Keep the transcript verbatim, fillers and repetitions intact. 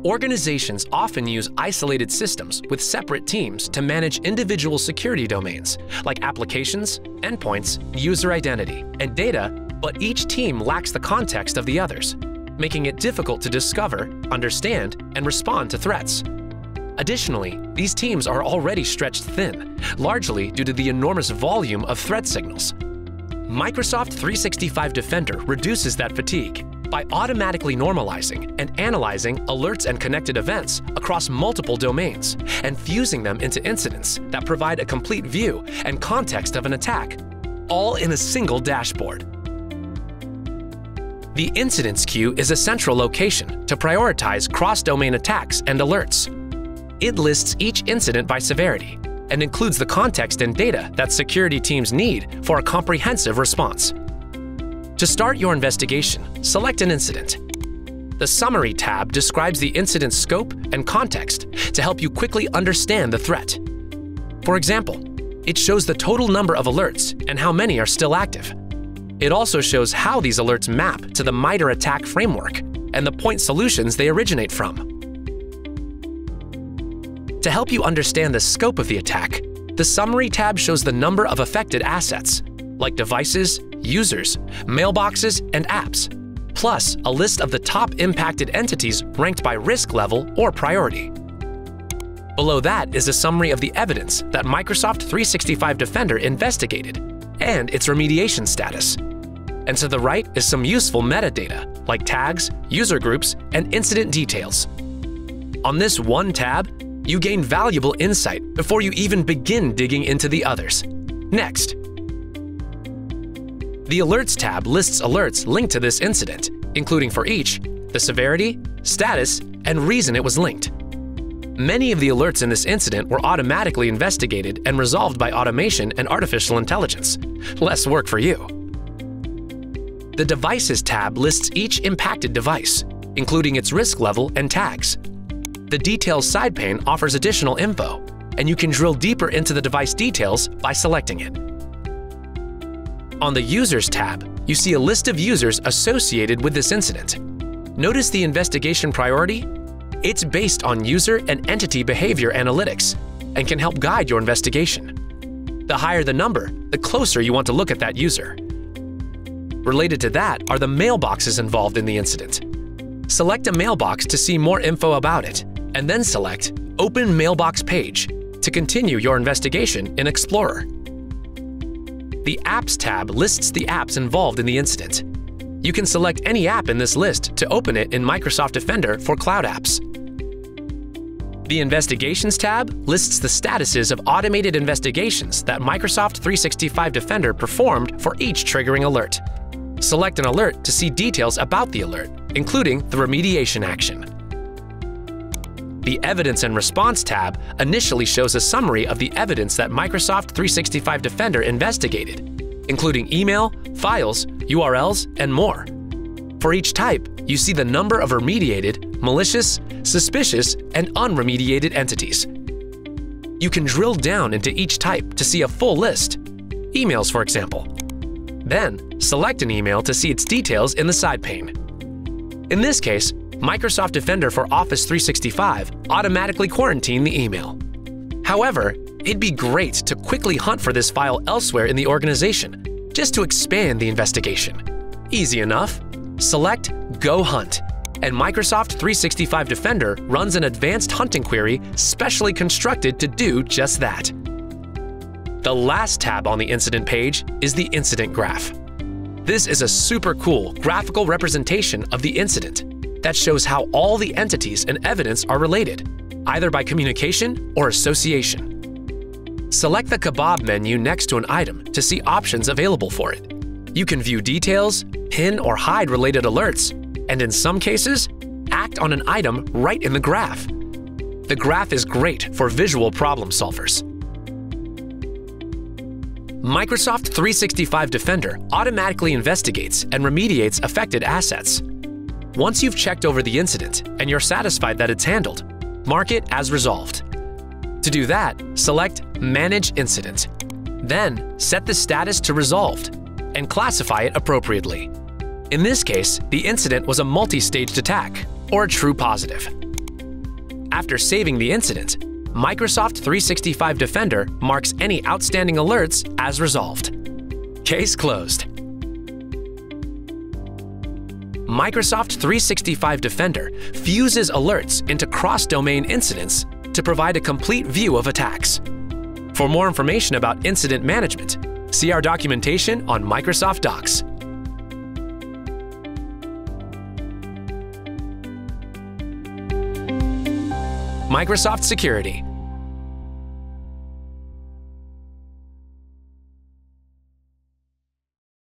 Organizations often use isolated systems with separate teams to manage individual security domains, like applications, endpoints, user identity, and data, but each team lacks the context of the others, making it difficult to discover, understand, and respond to threats. Additionally, these teams are already stretched thin, largely due to the enormous volume of threat signals. Microsoft three sixty-five Defender reduces that fatigue by automatically normalizing and analyzing alerts and connected events across multiple domains and fusing them into incidents that provide a complete view and context of an attack, all in a single dashboard. The incidents queue is a central location to prioritize cross-domain attacks and alerts. It lists each incident by severity and includes the context and data that security teams need for a comprehensive response. To start your investigation, select an incident. The Summary tab describes the incident's scope and context to help you quickly understand the threat. For example, it shows the total number of alerts and how many are still active. It also shows how these alerts map to the MITRE attack framework and the point solutions they originate from. To help you understand the scope of the attack, the Summary tab shows the number of affected assets, like devices, users, mailboxes, and apps, plus a list of the top impacted entities ranked by risk level or priority. Below that is a summary of the evidence that Microsoft three sixty-five Defender investigated and its remediation status. And to the right is some useful metadata like tags, user groups, and incident details. On this one tab, you gain valuable insight before you even begin digging into the others. Next, the Alerts tab lists alerts linked to this incident, including for each, the severity, status, and reason it was linked. Many of the alerts in this incident were automatically investigated and resolved by automation and artificial intelligence. Less work for you. The Devices tab lists each impacted device, including its risk level and tags. The Details side pane offers additional info, and you can drill deeper into the device details by selecting it. On the Users tab, you see a list of users associated with this incident. Notice the investigation priority? It's based on user and entity behavior analytics and can help guide your investigation. The higher the number, the closer you want to look at that user. Related to that are the mailboxes involved in the incident. Select a mailbox to see more info about it, and then select Open Mailbox Page to continue your investigation in Explorer. The Apps tab lists the apps involved in the incident. You can select any app in this list to open it in Microsoft Defender for cloud apps. The Investigations tab lists the statuses of automated investigations that Microsoft three sixty-five Defender performed for each triggering alert. Select an alert to see details about the alert, including the remediation action. The Evidence and Response tab initially shows a summary of the evidence that Microsoft three sixty-five Defender investigated, including email, files, U R Ls, and more. For each type, you see the number of remediated, malicious, suspicious, and unremediated entities. You can drill down into each type to see a full list, emails for example. Then, select an email to see its details in the side pane. In this case, Microsoft Defender for Office three sixty-five automatically quarantined the email. However, it'd be great to quickly hunt for this file elsewhere in the organization, just to expand the investigation. Easy enough. Select Go Hunt, and Microsoft three sixty-five Defender runs an advanced hunting query specially constructed to do just that. The last tab on the incident page is the Incident Graph. This is a super cool graphical representation of the incident that shows how all the entities and evidence are related, either by communication or association. Select the Kebab menu next to an item to see options available for it. You can view details, pin or hide related alerts, and in some cases, act on an item right in the graph. The graph is great for visual problem solvers. Microsoft three sixty-five Defender automatically investigates and remediates affected assets. Once you've checked over the incident and you're satisfied that it's handled, mark it as resolved. To do that, select Manage Incident. Then, set the status to Resolved and classify it appropriately. In this case, the incident was a multi-staged attack, or a true positive. After saving the incident, Microsoft three sixty-five Defender marks any outstanding alerts as resolved. Case closed. Microsoft three sixty-five Defender fuses alerts into cross-domain incidents to provide a complete view of attacks. For more information about incident management, see our documentation on Microsoft Docs. Microsoft Security.